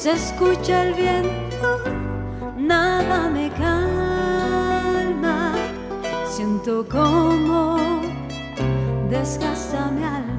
se escucha el viento, nada me calma. Siento como desgasta mi alma.